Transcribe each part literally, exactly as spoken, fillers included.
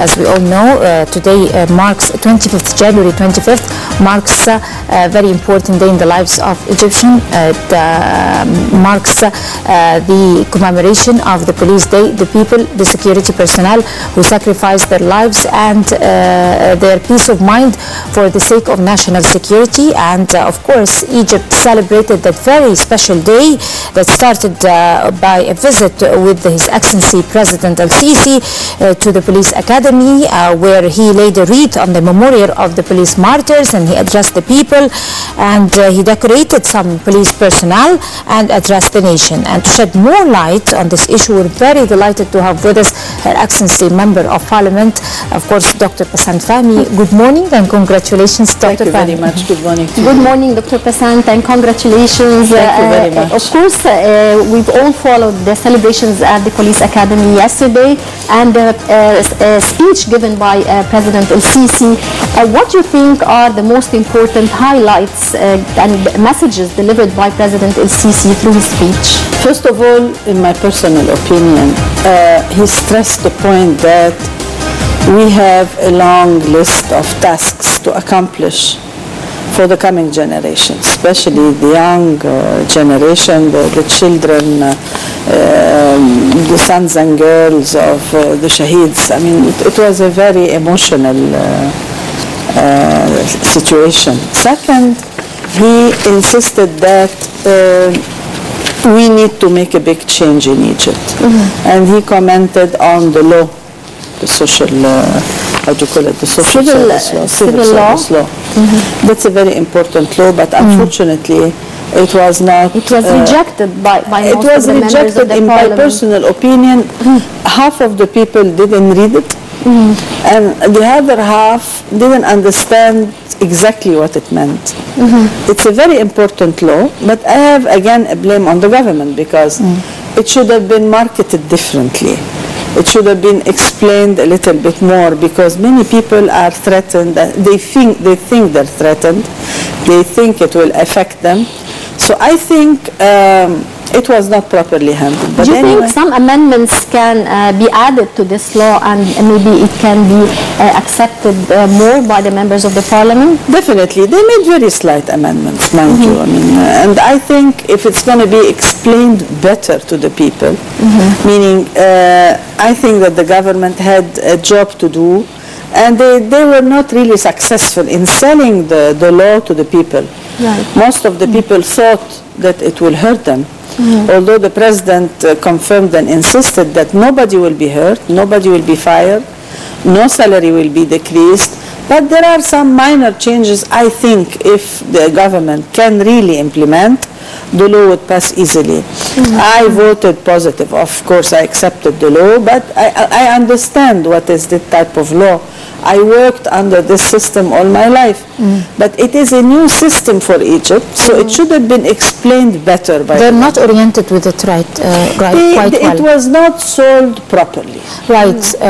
as we all know, uh, today uh, marks twenty-fifth, January twenty-fifth, marks uh, a very important day in the lives of Egyptians. Uh, it uh, marks uh, the commemoration of the police day, the people, the security personnel who sacrificed their lives and uh, their peace of mind for the sake of national security. And uh, of course, Egypt celebrated that very special day that started uh, by a visit with His Excellency President El-Sisi uh, to the police academy, uh, where he laid a wreath on the memorial of the police martyrs, and he addressed the people, and uh, he decorated some police personnel and addressed the nation. And to shed more light on this issue, we're very delighted to have with us Her Excellency Member of Parliament, of course, Doctor Bassant Fahmy. Good morning and congratulations, Doctor Fahmy. Thank you very much. Good morning to you. Good morning, Doctor Bassant, and congratulations. Thank you very uh, much. Of course, uh, we've all followed the celebrations at the Police Academy yesterday, and the uh, uh, speech given by uh, President El-Sisi. Uh, what do you think are the most important highlights uh, and messages delivered by President El-Sisi through his speech? First of all, in my personal opinion, uh, he stressed the point that we have a long list of tasks to accomplish for the coming generation, especially the young uh, generation, the, the children, uh, uh, the sons and girls of uh, the Shaheeds. I mean, it, it was a very emotional uh, uh, situation. Second, he insisted that uh, we need to make a big change in Egypt. Mm-hmm. And he commented on the law, the social, uh, how do you call it, the social civil, service law, civil, civil law. service law. Mm-hmm. That's a very important law, but unfortunately, mm-hmm. it was not. It was uh, rejected by, by it most was of the rejected members of the in parliament. my personal opinion. Mm-hmm. Half of the people didn't read it, mm-hmm. and the other half didn't understand exactly what it meant. Mm-hmm. It's a very important law, but I have again a blame on the government because mm-hmm. it should have been marketed differently. It should have been explained a little bit more, because many people are threatened. They think they think they're threatened. They think it will affect them. So I think um, it was not properly handled. But Do you anyway, think some amendments can uh, be added to this law, and maybe it can be uh, accepted uh, more by the members of the parliament? Definitely. They made very slight amendments, mind mm-hmm. you. I mean, uh, and I think if it's going to be explained better to the people, mm-hmm. meaning uh, I think that the government had a job to do, and they, they were not really successful in selling the, the law to the people. Right. Most of the mm-hmm. people thought that it will hurt them. Mm-hmm. Although the president uh, confirmed and insisted that nobody will be hurt, nobody will be fired, no salary will be decreased, but there are some minor changes. I think if the government can really implement, the law would pass easily. Mm-hmm. I voted positive. Of course, I accepted the law, but I, I understand what is the type of law. I worked under this system all my life, mm. but it is a new system for Egypt, so mm. it should have been explained better by They're not oriented with it right, uh, right they, quite they, well. It was not sold properly. Right. Mm.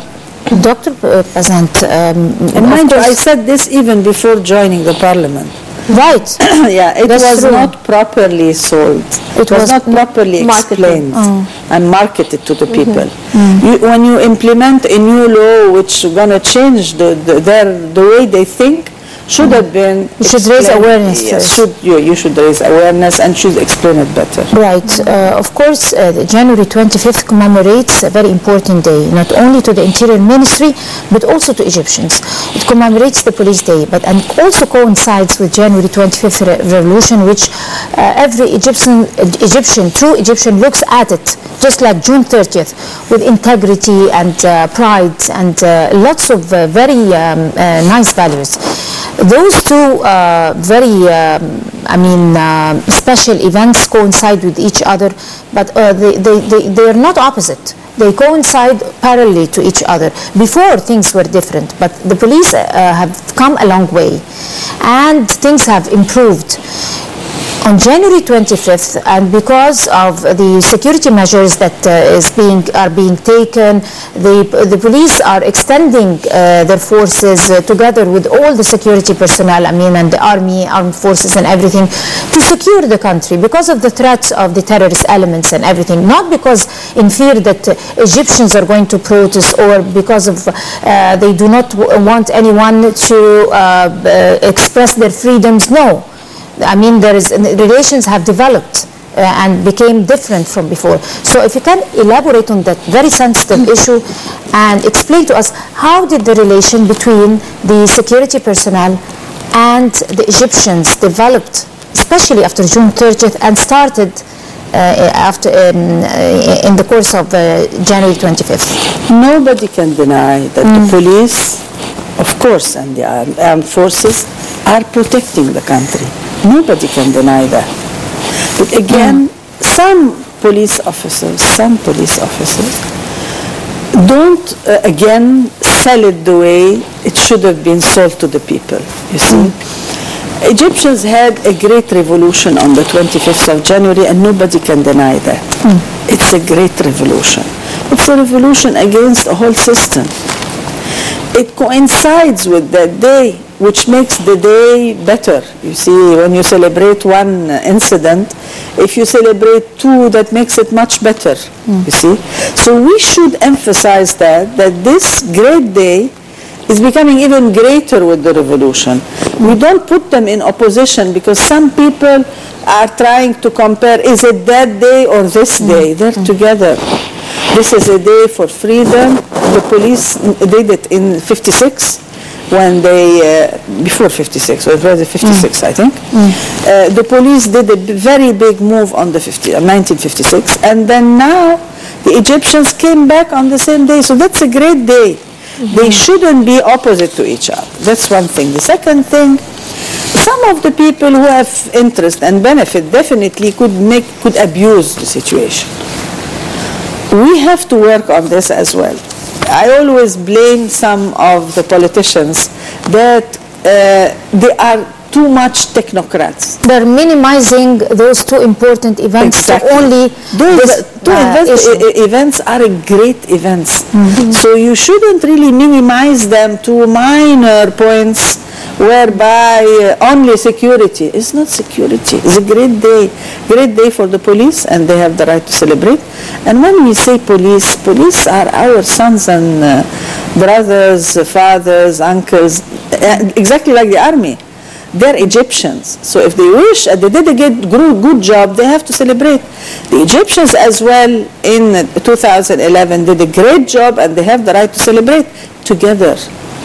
Uh, Doctor Bassant, um, and mind you, I said this even before joining the parliament. Right. Yeah, it That's was true. not properly sold. It, it was, was not properly marketed. explained oh. and marketed to the Mm-hmm. people. Mm. You, when you implement a new law which is going to change the, the, their, the way they think, should mm. have been You should raise awareness yes, first. Should, you, you should raise awareness and should explain it better. Right. Uh, of course, uh, the January twenty-fifth commemorates a very important day, not only to the Interior Ministry, but also to Egyptians. It commemorates the police day, but and also coincides with January twenty-fifth re revolution, which uh, every Egyptian, Egyptian, true Egyptian looks at it, just like June thirtieth, with integrity and uh, pride and uh, lots of uh, very um, uh, nice values. Those two uh, very, um, I mean, uh, special events coincide with each other, but uh, they, they, they, they are not opposite. They coincide parallelly to each other. Before, things were different, but the police uh, have come a long way, and things have improved. On January twenty-fifth, and because of the security measures that uh, is being are being taken, the the police are extending uh, their forces uh, together with all the security personnel, I mean, and the army, armed forces, and everything, to secure the country because of the threats of the terrorist elements and everything. Not because in fear that uh, Egyptians are going to protest, or because of uh, they do not w want anyone to uh, uh, express their freedoms. No. I mean, there is, relations have developed uh, and became different from before. So if you can elaborate on that very sensitive issue and explain to us, how did the relation between the security personnel and the Egyptians developed, especially after June thirtieth, and started uh, after um, uh, in the course of uh, January twenty-fifth? Nobody can deny that mm. the police, of course, and the armed forces are protecting the country. Nobody can deny that. But again, mm. some police officers, some police officers don't, uh, again, sell it the way it should have been sold to the people, you see. Mm. Egyptians had a great revolution on the twenty-fifth of January, and nobody can deny that. Mm. It's a great revolution. It's a revolution against a whole system. It coincides with that day, which makes the day better. You see, when you celebrate one incident, if you celebrate two, that makes it much better, mm. you see. So we should emphasize that, that this great day is becoming even greater with the revolution. Mm. We don't put them in opposition, because some people are trying to compare, is it that day or this mm. day? They're mm. together. This is a day for freedom. The police did it in fifty-six, when they, uh, before fifty-six, or it was fifty-six, mm. I think. Mm. Uh, the police did a very big move on the nineteen fifty-six, and then now the Egyptians came back on the same day, so that's a great day. Mm-hmm. They shouldn't be opposite to each other. That's one thing. The second thing, some of the people who have interest and benefit definitely could make, could abuse the situation. We have to work on this as well. I always blame some of the politicians that uh, they are too much technocrats. They're minimizing those two important events. Exactly. To only those this, two uh, events, e events are great events. Mm-hmm. So you shouldn't really minimize them to minor points whereby uh, only security. It's not security. It's a great day. Great day for the police, and they have the right to celebrate. And when we say police, police are our sons and uh, brothers, fathers, uncles, uh, exactly like the army. They're Egyptians. So if they wish, uh, they did a good, good job, they have to celebrate. The Egyptians as well in two thousand eleven did a great job, and they have the right to celebrate together,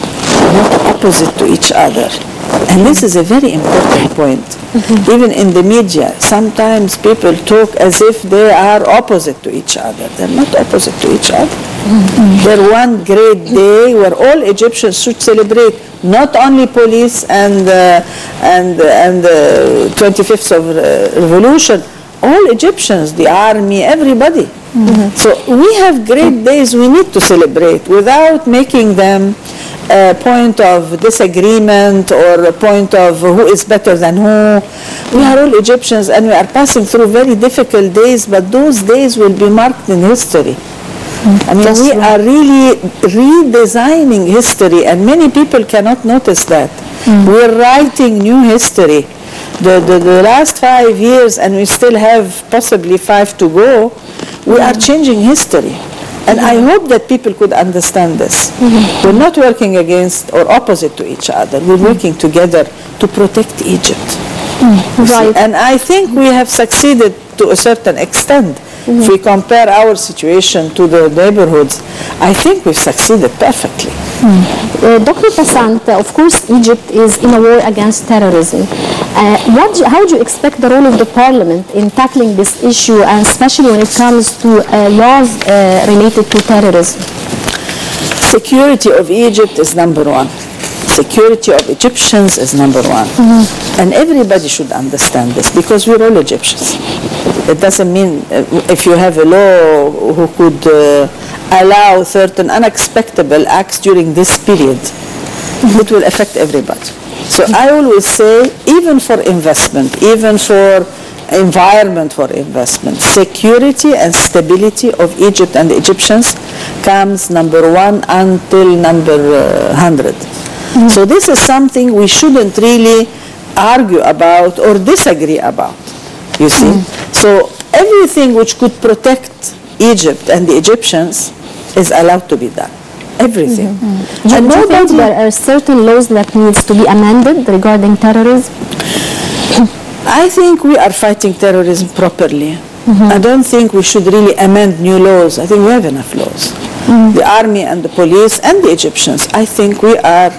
not opposite to each other. And this is a very important point. Mm-hmm. Even in the media, sometimes people talk as if they are opposite to each other. They're not opposite to each other. Mm-hmm. They're one great day where all Egyptians should celebrate, not only police and uh, and and the twenty-fifth of uh, revolution, all Egyptians, the army, everybody. Mm-hmm. So we have great days we need to celebrate without making them a point of disagreement or a point of who is better than who. We are all Egyptians, and we are passing through very difficult days, but those days will be marked in history. I mean, That's we right. are really redesigning history, and many people cannot notice that. Mm. We're writing new history. The, the, the last five years, and we still have possibly five to go, we mm. are changing history. And I hope that people could understand this. Mm-hmm. We're not working against or opposite to each other. We're working together to protect Egypt. Mm. Right. And I think we have succeeded to a certain extent. Mm-hmm. If we compare our situation to the neighborhoods, I think we've succeeded perfectly. Mm. Uh, Doctor Bassant, uh, of course, Egypt is in a war against terrorism. Uh, what do, how do you expect the role of the parliament in tackling this issue, and especially when it comes to uh, laws uh, related to terrorism? Security of Egypt is number one. Security of Egyptians is number one. Mm-hmm. And everybody should understand this, because we're all Egyptians. It doesn't mean uh, if you have a law who could uh, allow certain unexpected acts during this period, mm-hmm. it will affect everybody. So I always say, even for investment, even for environment for investment, security and stability of Egypt and the Egyptians comes number one until number uh, one hundred. Mm-hmm. So this is something we shouldn't really argue about or disagree about, you see. Mm-hmm. So everything which could protect Egypt and the Egyptians is allowed to be done. Everything. Mm-hmm. And do you think there are certain laws that needs to be amended regarding terrorism? I think we are fighting terrorism properly. Mm-hmm. I don't think we should really amend new laws. I think we have enough laws. Mm-hmm. The army and the police and the Egyptians, I think we are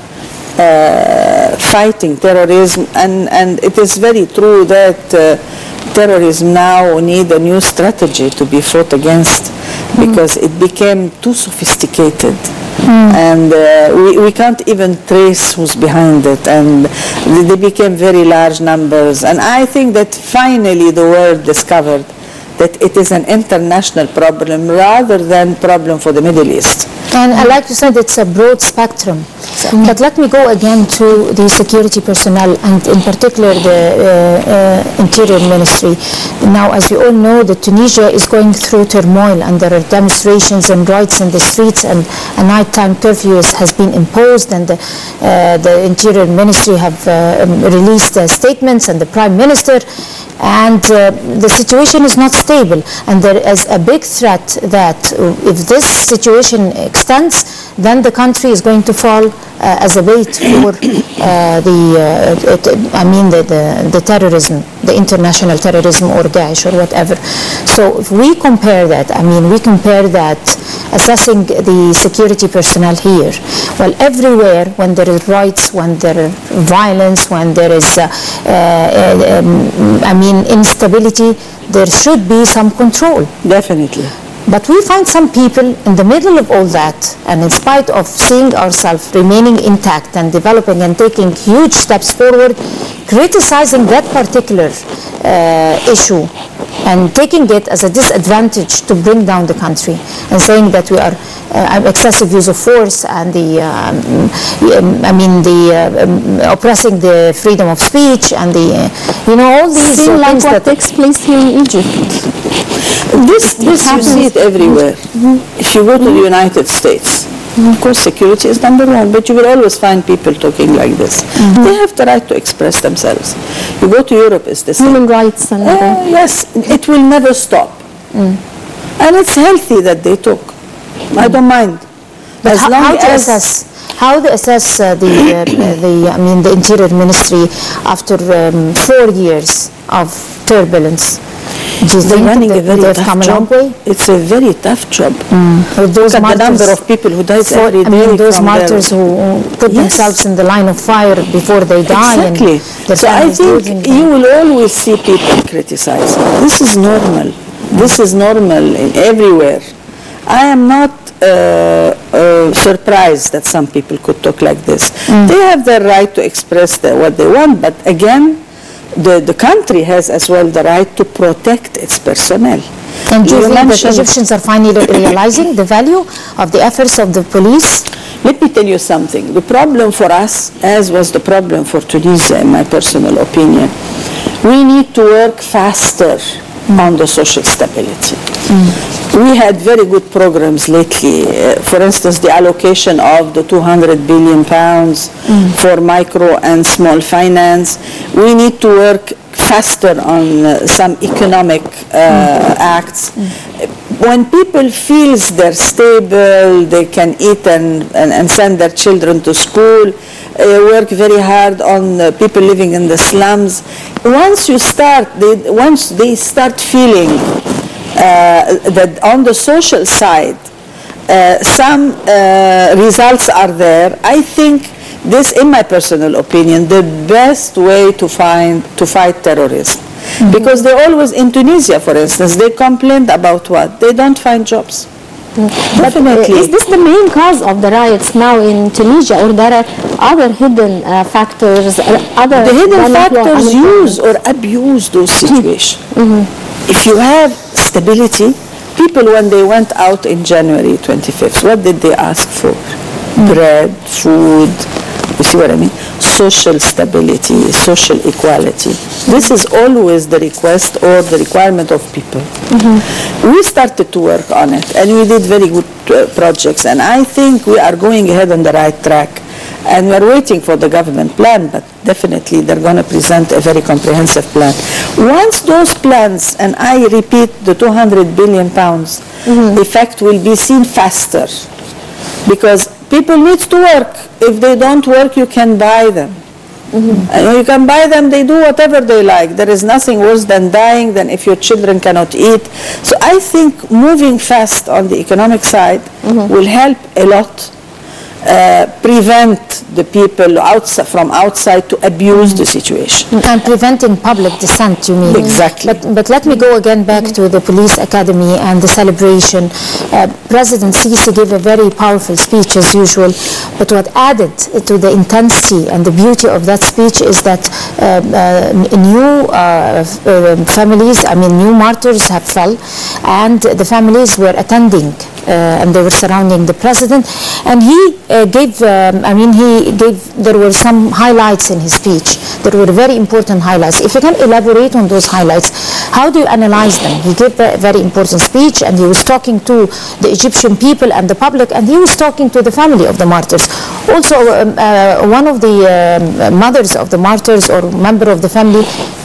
uh, fighting terrorism, and, and it is very true that uh, terrorism now need a new strategy to be fought against, because mm. it became too sophisticated. Mm. And uh, we, we can't even trace who's behind it, and they became very large numbers. And I think that finally the world discovered that it is an international problem rather than problem for the Middle East. And I like you said, it's a broad spectrum. Mm. But let me go again to the security personnel, and in particular the uh, uh, Interior Ministry. Now, as we all know, that Tunisia is going through turmoil, and there are demonstrations and riots in the streets, and a nighttime curfew has been imposed, and the, uh, the Interior Ministry have uh, released uh, statements, and the Prime Minister, and uh, the situation is not stable, and there is a big threat that if this situation extends, then the country is going to fall uh, as a bait for uh, the, uh, it, I mean the, the, the terrorism, the international terrorism or Daesh or whatever. So if we compare that, I mean we compare that, assessing the security personnel here, well, everywhere when there is riots, when there is violence, when there is, uh, uh, um, I mean, instability, there should be some control. Definitely. But we find some people in the middle of all that, and in spite of seeing ourselves remaining intact and developing and taking huge steps forward, criticizing that particular uh, issue and taking it as a disadvantage to bring down the country, and saying that we are uh, excessive use of force and the, um, I mean, the uh, um, oppressing the freedom of speech and the, uh, you know, all these Seem uh, like things what that takes place here in Egypt. This, this you see it everywhere. Mm-hmm. If you go to the United States, mm-hmm. of course security is number one, but you will always find people talking like this. Mm-hmm. They have the right to express themselves. You go to Europe, it's the same. Human rights and uh, yes, it will never stop. Mm. And it's healthy that they talk. Mm. I don't mind. But as how, long how to as assess? How to assess uh, the, uh, the, I mean, the Interior Ministry after um, four years of turbulence? They're running a very tough job. It's a very tough job. Mm. With those Look at martyrs, the number of people who died for, every day. I mean, those martyrs their... who put yes. themselves in the line of fire before they die. Exactly. And so I think you will always see people criticizing. This is normal. This is normal in everywhere. I am not uh, uh, surprised that some people could talk like this. Mm. They have the right to express the, what they want, but again, The, the country has as well the right to protect its personnel. And do you, you think that Egyptians are finally realizing the value of the efforts of the police? Let me tell you something. The problem for us, as was the problem for Tunisia, in my personal opinion, we need to work faster mm. on the social stability. Mm. We had very good programs lately. Uh, for instance, the allocation of the two hundred billion pounds mm. for micro and small finance. We need to work faster on uh, some economic uh, mm. acts. Mm. When people feel they're stable, they can eat and, and, and send their children to school, uh, work very hard on uh, people living in the slums. Once you start, they, once they start feeling Uh, that on the social side, uh, some uh, results are there. I think this, in my personal opinion, the best way to find to fight terrorism, mm-hmm. because they always in Tunisia, for instance, they complained about what they don't find jobs. Mm-hmm. Definitely. Is this the main cause of the riots now in Tunisia, or there are other hidden uh, factors? Other the hidden factors use or abuse those situations. Mm-hmm. If you have stability, people when they went out in January twenty-fifth, what did they ask for? Mm. Bread, food, You see what I mean? Social stability, social equality. This is always the request or the requirement of people. Mm-hmm. We started to work on it, and we did very good uh, projects, and I think we are going ahead on the right track. And we're waiting for the government plan, but definitely they're going to present a very comprehensive plan. Once those plans, and I repeat, the two hundred billion pounds mm-hmm. effect will be seen faster, because people need to work. If they don't work, you can buy them. Mm-hmm. And when you can buy them, they do whatever they like. There is nothing worse than dying than if your children cannot eat. So I think moving fast on the economic side mm-hmm. will help a lot. Uh, prevent the people outside, from outside to abuse mm-hmm. the situation. And preventing public dissent, you mean? Exactly. But, but let me go again back mm-hmm. to the police academy and the celebration. Uh, President Sisi gave a very powerful speech as usual, but what added to the intensity and the beauty of that speech is that uh, uh, new uh, uh, families, I mean new martyrs have fell, and the families were attending uh, and they were surrounding the president, and he Uh, gave, um, I mean, he gave, there were some highlights in his speech. There were very important highlights. If you can elaborate on those highlights, how do you analyze them? He gave a very important speech, and he was talking to the Egyptian people and the public, and he was talking to the family of the martyrs. Also, um, uh, one of the uh, mothers of the martyrs or member of the family,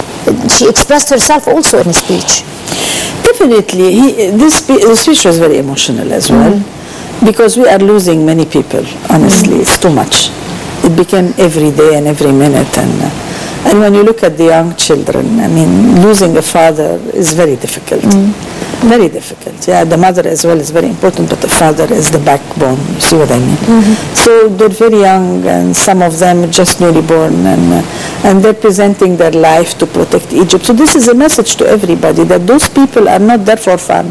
she expressed herself also in a speech. Definitely. He, this spe speech was very emotional as well. Mm-hmm. Because we are losing many people, honestly. Mm. It's too much. It became every day and every minute. And, uh, and when you look at the young children, I mean, losing a father is very difficult. Mm. Very difficult. Yeah, the mother as well is very important, but the father is the backbone. You see what I mean? Mm-hmm. So they're very young, and some of them just newly born, and, uh, and they're presenting their life to protect Egypt. So this is a message to everybody that those people are not there for fun.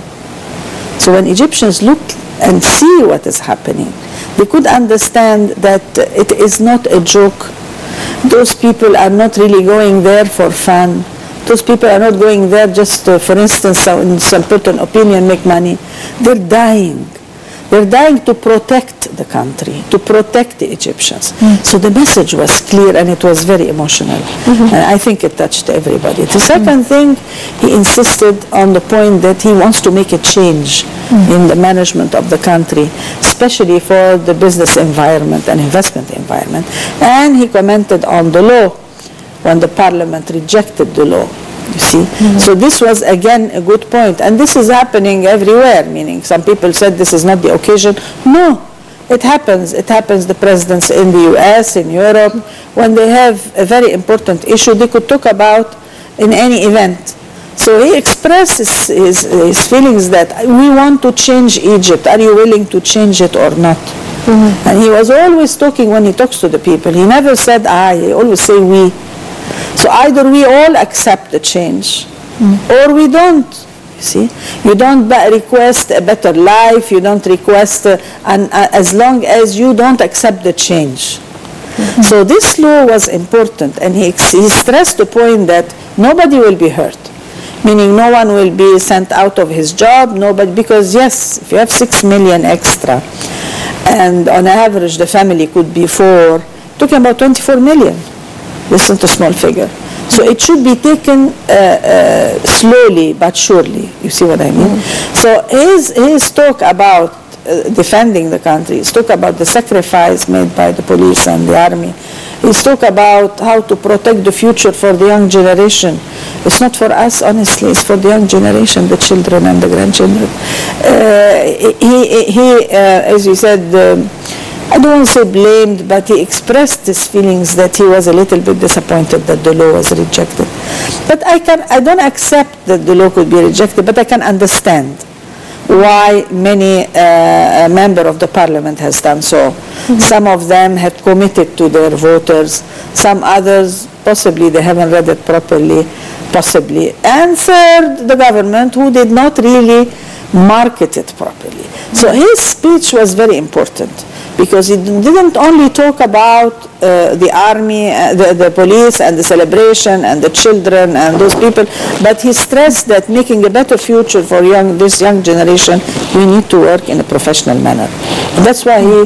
So when Egyptians look and see what is happening, they could understand that it is not a joke. Those people are not really going there for fun. Those people are not going there just, uh, for instance, in some certain opinion, make money. They're dying. They're dying to protect the country, to protect the Egyptians. Mm. So the message was clear, and it was very emotional. Mm-hmm. And I think it touched everybody. The second mm. thing, he insisted on the point that he wants to make a change mm. in the management of the country, especially for the business environment and investment environment. And he commented on the law when the parliament rejected the law. You see, mm-hmm. so this was again a good point, and this is happening everywhere. Meaning, some people said this is not the occasion. No, it happens. It happens. The presidents in the U S, in Europe, when they have a very important issue, they could talk about in any event. So he expressed his, his, his feelings that we want to change Egypt. Are you willing to change it or not? Mm-hmm. And he was always talking when he talks to the people. He never said I. He always say we. So either we all accept the change mm. or we don't. You see, you don't request a better life, you don't request, uh, and uh, as long as you don't accept the change. Mm-hmm. So this law was important, and he, he stressed the point that nobody will be hurt. Meaning no one will be sent out of his job, nobody, because yes, if you have six million extra, and on average the family could be four, talking about twenty-four million. This isn't a small figure. So it should be taken uh, uh, slowly but surely. You see what I mean? Mm-hmm. So his, his talk about uh, defending the country, his talk about the sacrifice made by the police and the army, his talk about how to protect the future for the young generation. It's not for us, honestly, it's for the young generation, the children and the grandchildren. Uh, he, he uh, as you said, um, I don't want to say blamed, but he expressed his feelings that he was a little bit disappointed that the law was rejected. But I can, I don't accept that the law could be rejected, but I can understand why many uh, a member of the parliament has done so. Mm-hmm. Some of them had committed to their voters, some others possibly they haven't read it properly, possibly. And third, the government who did not really market it properly. Mm-hmm. So his speech was very important, because he didn't only talk about uh, the army, uh, the, the police and the celebration and the children and those people, but he stressed that making a better future for young, this young generation, we need to work in a professional manner. And that's why he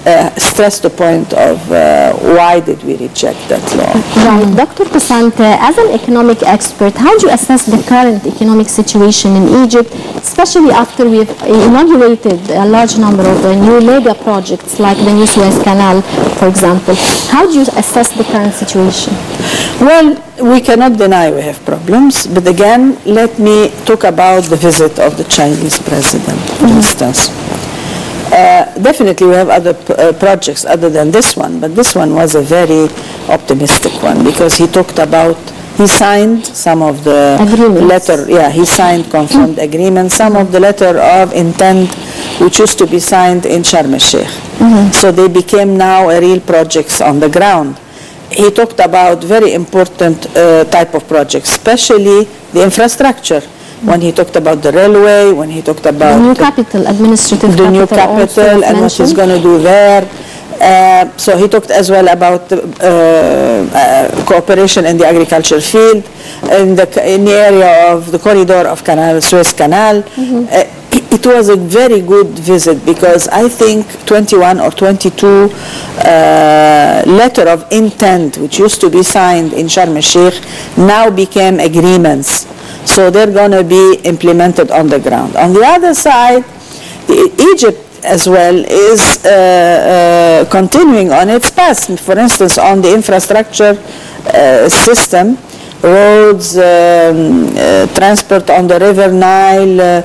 uh, stress the point of uh, why did we reject that law. Right. Doctor Bassant, uh, as an economic expert, how do you assess the current economic situation in Egypt, especially after we have inaugurated a large number of uh, new mega projects like the new Suez Canal, for example? How do you assess the current situation? Well, we cannot deny we have problems, but again, let me talk about the visit of the Chinese president, for mm-hmm. instance. Uh, definitely we have other uh, projects other than this one, but this one was a very optimistic one because he talked about, he signed some of the agreements. letter, yeah, he signed confirmed mm-hmm. agreements, some of the letter of intent which used to be signed in Sharm el-Sheikh. Mm-hmm. So they became now a real projects on the ground. He talked about very important uh, type of projects, especially the infrastructure. When he talked about the railway, when he talked about the new capital, administrative the capital new capital and what he's going to do there. Uh, so he talked as well about the, uh, uh, cooperation in the agriculture field, in the, in the area of the corridor of Canal, Suez Canal. Mm-hmm. uh, it was a very good visit because I think twenty-one or twenty-two uh, letter of intent which used to be signed in Sharm el-Sheikh now became agreements. So they're going to be implemented on the ground. On the other side, Egypt as well is uh, uh, continuing on its path. For instance, on the infrastructure uh, system, roads, um, uh, transport on the River Nile, uh,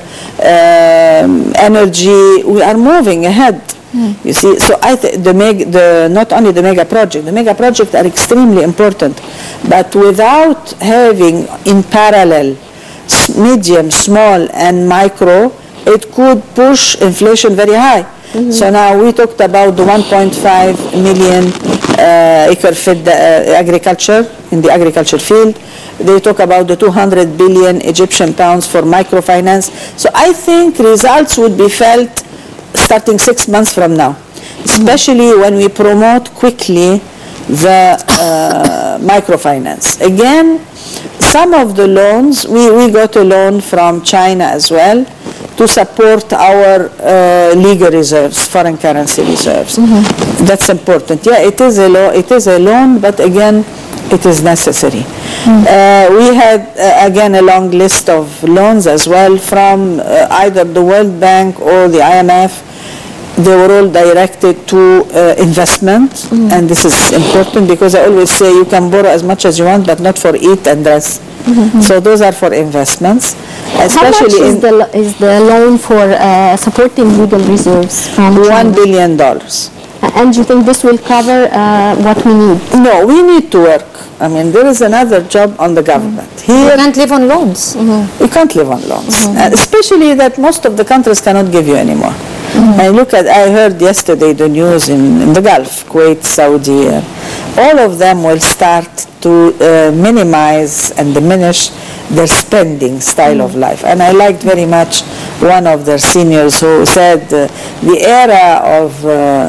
um, energy, we are moving ahead. Mm. You see, so I th the, meg the not only the mega project, the mega projects are extremely important, but without having in parallel medium, small, and micro, it could push inflation very high. Mm-hmm. So now we talked about the one point five million uh, acre feet uh, agriculture in the agriculture field. They talk about the two hundred billion Egyptian pounds for microfinance. So I think results would be felt starting six months from now, especially mm-hmm. when we promote quickly the uh, microfinance. Again, some of the loans, we, we got a loan from China as well to support our uh, legal reserves, foreign currency reserves. Mm-hmm. That's important. Yeah, it is a lo it is a loan, but again, it is necessary. Mm-hmm. uh, we had, uh, again, a long list of loans as well from uh, either the World Bank or the I M F. They were all directed to uh, investment, mm-hmm. and this is important because I always say you can borrow as much as you want, but not for eat and dress. Mm-hmm. So those are for investments. Especially How much is the, is the loan for uh, supporting legal reserves from China? One billion dollars. And do you think this will cover uh, what we need? No, we need to work. I mean, there is another job on the government. Mm-hmm. Here, you can't live on loans. Mm-hmm. You can't live on loans, mm-hmm. uh, especially that most of the countries cannot give you anymore. Mm-hmm. And look at, I heard yesterday the news in, in the Gulf, Kuwait, Saudi, uh, all of them will start to uh, minimize and diminish their spending style mm-hmm. of life. And I liked very much one of their seniors who said uh, the era of uh,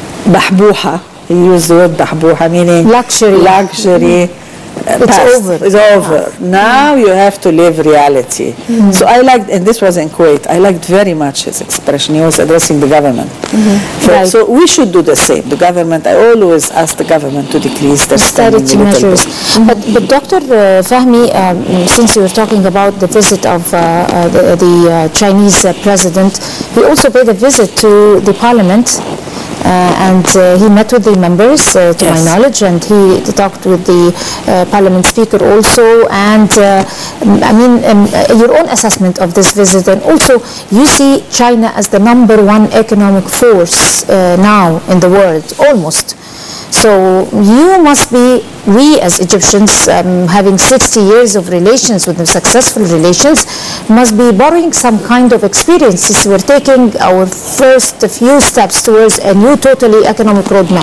bahbuha, he used the word bahbuha, meaning luxury. Luxury. Mm-hmm. It's past. over. It's over. Yeah. Now mm-hmm. you have to live reality. Mm-hmm. So I liked, and this was in Kuwait, I liked very much his expression. He was addressing the government. Mm-hmm. so, right. so we should do the same. The government, I always ask the government to decrease their spending a little measures. bit. But, but Doctor Uh, Fahmy, um, since you were talking about the visit of uh, uh, the, the uh, Chinese uh, president, he also paid a visit to the parliament. Uh, and uh, he met with the members, uh, to yes. my knowledge, and he talked with the uh, parliament speaker also. And uh, I mean, um, uh, your own assessment of this visit, and also you see China as the number one economic force uh, now in the world, almost. So you must be, we as Egyptians, um, having sixty years of relations with them, successful relations, must be borrowing some kind of experiences. We're taking our first few steps towards a new totally economic roadmap.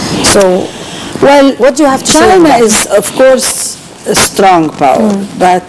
So, well, what do you have to say? China is, of course, a strong power, mm. but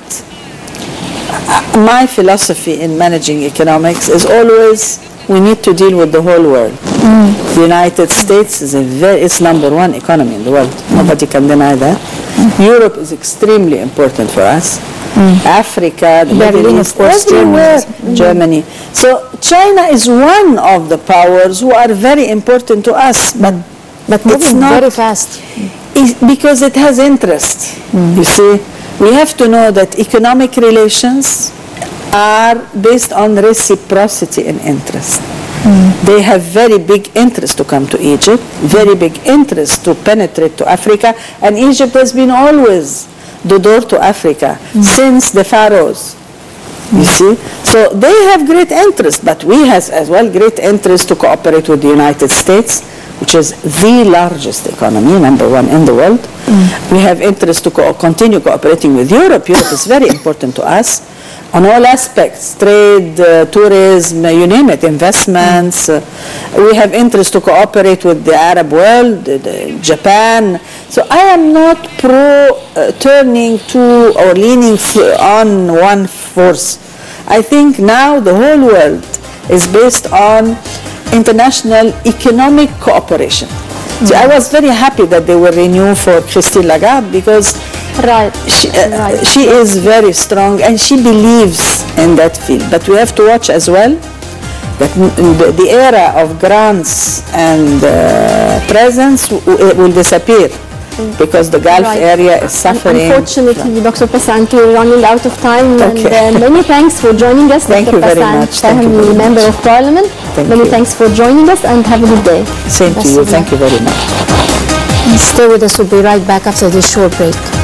my philosophy in managing economics is always we need to deal with the whole world. Mm. The United States is a very, it's number one economy in the world. Mm. Nobody can deny that. Mm. Europe is extremely important for us. Mm. Africa, the Middle East, everywhere, Germany. Mm. Germany. So China is one of the powers who are very important to us, but but moving very fast. Because it has interest. Mm. You see, we have to know that economic relations are based on reciprocity and interest. Mm. They have very big interest to come to Egypt, very big interest to penetrate to Africa, and Egypt has been always the door to Africa mm. since the pharaohs. You see? So they have great interest, but we have as well great interest to cooperate with the United States, which is the largest economy, number one in the world. Mm. We have interest to co continue cooperating with Europe. Europe is very important to us on all aspects, trade, uh, tourism, you name it, investments. Uh, we have interest to cooperate with the Arab world, the, the Japan. So I am not pro uh, turning to or leaning on one force. I think now the whole world is based on international economic cooperation. Mm-hmm. So I was very happy that they will renew for Christine Lagarde because right. She, uh, right. she is very strong and she believes in that field. But we have to watch as well that the, the era of grants and uh, presence will disappear. Because the Gulf right. area is suffering. Unfortunately, Doctor Bassant, we're running out of time. Okay. And uh, many thanks for joining us. Thank Doctor you very Bassant much. Thank Fahmy, you Member much. of Parliament. Thank many you. thanks for joining us and have a good day. Same to you. Thank you very much. Stay with us. We'll be right back after this short break.